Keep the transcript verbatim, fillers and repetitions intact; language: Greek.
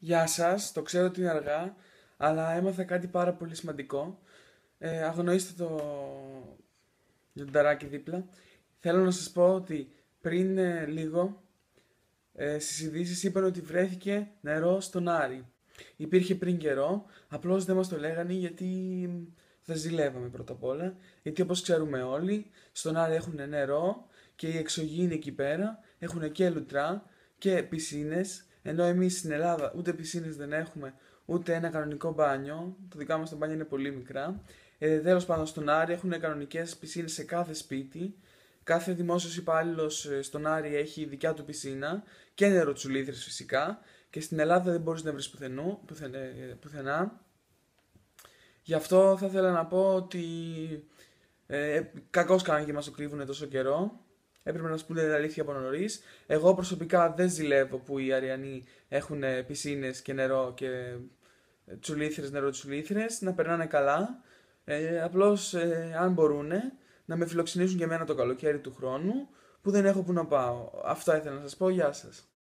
Γεια σας, το ξέρω ότι είναι αργά, αλλά έμαθα κάτι πάρα πολύ σημαντικό. Ε, αγνοήστε το λιονταράκι δίπλα. Θέλω να σας πω ότι πριν ε, λίγο ε, στις ειδήσεις είπαν ότι βρέθηκε νερό στον Άρη. Υπήρχε πριν καιρό, απλώς δεν μας το λέγανε γιατί δεν ζηλεύαμε πρώτα απ' όλα. Γιατί όπως ξέρουμε όλοι, στον Άρη έχουν νερό και οι εξωγήινοι εκεί πέρα έχουν και λουτρά και πισίνες, ενώ εμείς στην Ελλάδα ούτε πισίνες δεν έχουμε, ούτε ένα κανονικό μπάνιο. Το δικά μας τα μπάνια είναι πολύ μικρά. Ε, τέλος πάντων, στον Άρη έχουν κανονικές πισίνες σε κάθε σπίτι. Κάθε δημόσιος υπάλληλος ε, στον Άρη έχει δικιά του πισίνα και νεροτσουλήθρες φυσικά. Και στην Ελλάδα δεν μπορείς να βρεις πουθενού, πουθεν- ε, πουθενά. Γι' αυτό θα ήθελα να πω ότι ε, κακώς κάνανε και μας το κρύβουνε τόσο καιρό. Έπρεπε να σου πούνε την αλήθεια από νωρί. Εγώ προσωπικά δεν ζηλεύω που οι Αριανοί έχουν πισίνες και νερό και τσουλήθρες, νεροτσουλήθρες, να περνάνε καλά. Ε, απλώς ε, αν μπορούν να με φιλοξενήσουν και εμένα το καλοκαίρι του χρόνου που δεν έχω που να πάω. Αυτά ήθελα να σας πω. Γεια σας.